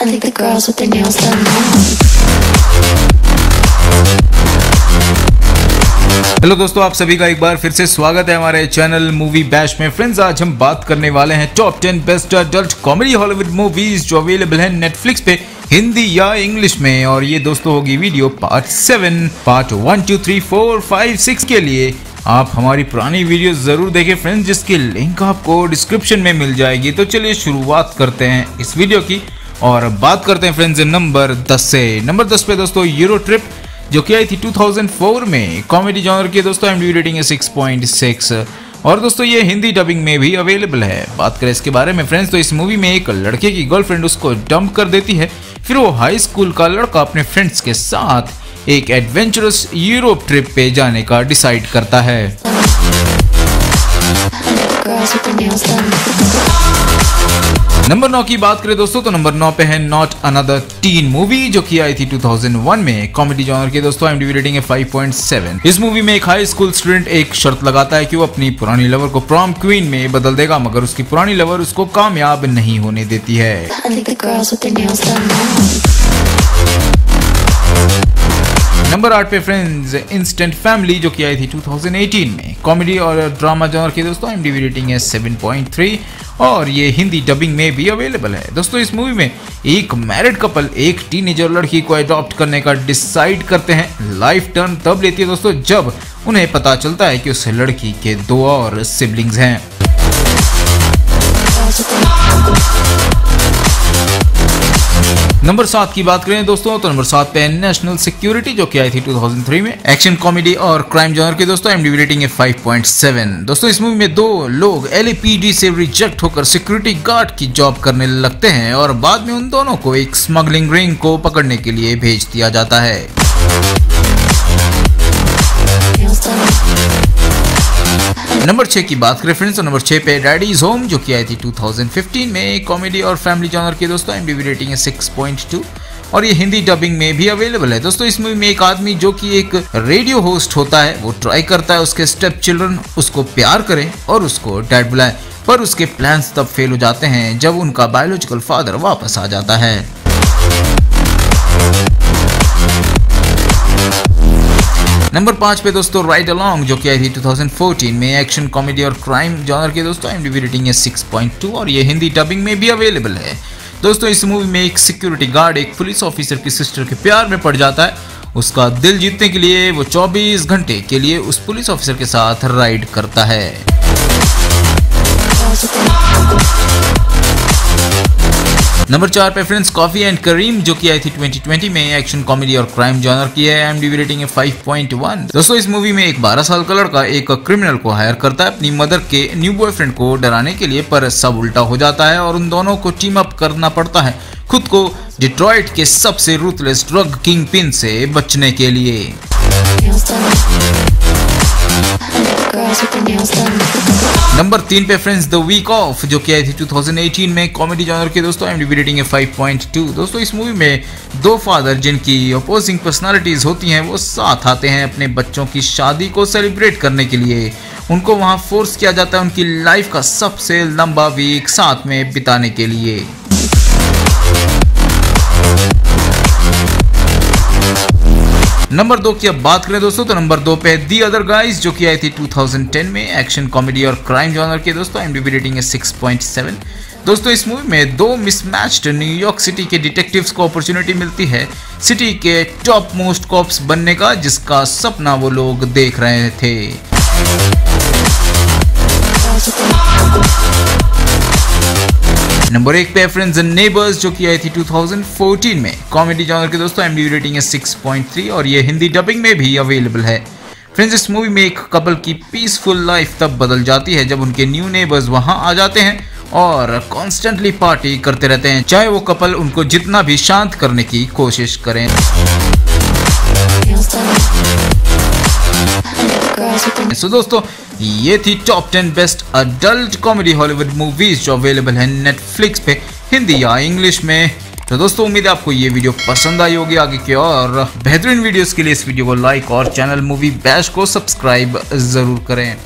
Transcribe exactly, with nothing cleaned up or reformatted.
I think the girls with their nails done now. Hello दोस्तों, आप सभी का एक बार फिर से स्वागत है हमारे चैनल मूवी बैश में। फ्रेंड्स, आज हम बात करने वाले हैं top ten best adult comedy Hollywood movies जो अवेलेबल है नेटफ्लिक्स पे हिंदी या इंग्लिश में। और ये दोस्तों होगी video part seven. Part one two three four five six के लिए आप हमारी पुरानी वीडियो जरूर देखें फ्रेंड्स, जिसकी लिंक आपको डिस्क्रिप्शन में मिल जाएगी। तो चलिए शुरुआत करते हैं इस वीडियो की और बात करते हैं फ्रेंड्स नंबर दस से। नंबर दस पे दोस्तों यूरो ट्रिप, जो कि आई थी दो हज़ार चार में। कॉमेडी जॉनर की दोस्तों एमडीबी रेटिंग है सिक्स पॉइंट सिक्स और दोस्तों ये हिंदी डबिंग में भी अवेलेबल है। बात करें इसके बारे में फ्रेंड्स, तो इस मूवी में एक लड़के की गर्लफ्रेंड उसको डंप कर देती है। फिर वो हाई स्कूल का लड़का अपने फ्रेंड्स के साथ एक एडवेंचरस यूरोप ट्रिप पे जाने का डिसाइड करता है। नंबर नौ की बात करें दोस्तों, तो नंबर नौ पे है नॉट अनदर टीन मूवी, जो की आई थी दो हज़ार एक में। कॉमेडी जॉनर के दोस्तों एमडीबी रेटिंग है फाइव पॉइंट सेवन। इस मूवी में एक हाई स्कूल स्टूडेंट एक शर्त लगाता है कि वो अपनी पुरानी लवर को प्रॉम क्वीन में बदल देगा, मगर उसकी पुरानी लवर उसको कामयाब नहीं होने देती है। नंबर आठ पे फ्रेंड्स इंस्टेंट फैमिली, जो की आई थी दो हज़ार अठारह में। कॉमेडी और ड्रामा जॉनर की दोस्तों एमडीबी रेटिंग है सेवन पॉइंट थ्री और ये हिंदी डबिंग में भी अवेलेबल है। दोस्तों इस मूवी में एक मैरिड कपल एक टीनेजर लड़की को अडॉप्ट करने का डिसाइड करते हैं। लाइफ टर्न तब लेती है दोस्तों जब उन्हें पता चलता है कि उस लड़की के दो और सिबलिंग्स हैं। नंबर सात की बात करें दोस्तों, तो नंबर सात पे नेशनल सिक्योरिटी, जो कि आई थी दो हज़ार तीन में। एक्शन कॉमेडी और क्राइम जॉनर के दोस्तों एमडीबी रेटिंग है फाइव पॉइंट सेवन। दोस्तों इस मूवी में दो लोग एलएपीडी से रिजेक्ट होकर सिक्योरिटी गार्ड की जॉब करने लगते हैं और बाद में उन दोनों को एक स्मगलिंग रिंग को पकड़ने के लिए भेज दिया जाता है। नंबर छह की बात करें फ्रेंड्स, तो नंबर छह पे डैडीज होम, जो की आई थी दो हज़ार पंद्रह में। कॉमेडी और फैमिली जॉनर के दोस्तों एमडीबी रेटिंग है सिक्स पॉइंट टू और ये हिंदी डबिंग में भी अवेलेबल है। दोस्तों इस मूवी में एक आदमी जो कि एक रेडियो होस्ट होता है, वो ट्राई करता है उसके स्टेप चिल्ड्रन उसको प्यार करें और उसको डैड बुलाएं, पर उसके प्लान्स तब फेल हो जाते हैं जब उनका बायोलॉजिकल फादर वापस आ जाता है। नंबर पाँच पे दोस्तों राइड अलोंग, जो कि आई थी दो हज़ार चौदह में। एक्शन कॉमेडी और क्राइम जॉनर के दोस्तों एमडीबी रेटिंग है सिक्स पॉइंट टू और ये हिंदी डबिंग में भी अवेलेबल है। दोस्तों इस मूवी में एक सिक्योरिटी गार्ड एक पुलिस ऑफिसर की सिस्टर के प्यार में पड़ जाता है। उसका दिल जीतने के लिए वो चौबीस घंटे के लिए उस पुलिस ऑफिसर के साथ राइड करता है। नंबर चार पे फ्रेंड्स कॉफी एंड करीम, जो की आई थी दो हज़ार बीस में। एक्शन कॉमेडी और क्राइम जॉनर की है, एमडीबी रेटिंग है फाइव पॉइंट वन। दोस्तों इस मूवी में एक बारह साल का लड़का एक क्रिमिनल को हायर करता है अपनी मदर के न्यू बॉयफ्रेंड को डराने के लिए, पर सब उल्टा हो जाता है और उन दोनों को टीम अप करना पड़ता है खुद को डिट्रॉइट के सबसे रूथलेस ड्रग किंग पिन से बचने के लिए। नंबर तीन पे फ्रेंड्स द वीक ऑफ, जो की आई थी दो हज़ार अठारह में। कॉमेडी जॉनर के दोस्तों एमडीबी रेटिंग है फाइव पॉइंट टू। दोस्तों इस मूवी में दो फादर जिनकी अपोजिंग पर्सनालिटीज होती हैं वो साथ आते हैं अपने बच्चों की शादी को सेलिब्रेट करने के लिए। उनको वहां फोर्स किया जाता है उनकी लाइफ का सबसे लंबा वीक साथ में बिताने के लिए। नंबर दो की अब बात करें दोस्तों, तो नंबर दो पे दी अदर गाइज, जो की आई थी दो हज़ार दस में। एक्शन कॉमेडी और क्राइम जॉनर के दोस्तों एमडीबी रेटिंग है सिक्स पॉइंट सेवन। दोस्तों इस मूवी में दो मिसमैच्ड न्यूयॉर्क सिटी के डिटेक्टिव्स को अपॉर्चुनिटी मिलती है सिटी के टॉप मोस्ट कॉप्स बनने का, जिसका सपना वो लोग देख रहे थे। नंबर एक पे फ्रेंड्स नेबर्स, जो की आई थी दो हज़ार चौदह में। कॉमेडी जॉनर के दोस्तों एमडीबी रेटिंग है सिक्स पॉइंट थ्री और ये हिंदी डबिंग में भी अवेलेबल है। फ्रेंड्स इस मूवी में एक कपल की पीसफुल लाइफ तब बदल जाती है जब उनके न्यू नेबर्स वहां आ जाते हैं और कॉन्स्टेंटली पार्टी करते रहते हैं, चाहे वो कपल उनको जितना भी शांत करने की कोशिश करें। सो so, दोस्तों ये थी top ten best adult comedy Hollywood movies जो अवेलेबल है नेटफ्लिक्स पे हिंदी या इंग्लिश में। तो दोस्तों उम्मीद है आपको ये वीडियो पसंद आई होगी। आगे की और बेहतरीन वीडियोस के लिए इस वीडियो को लाइक और चैनल मूवी बैश को सब्सक्राइब जरूर करें।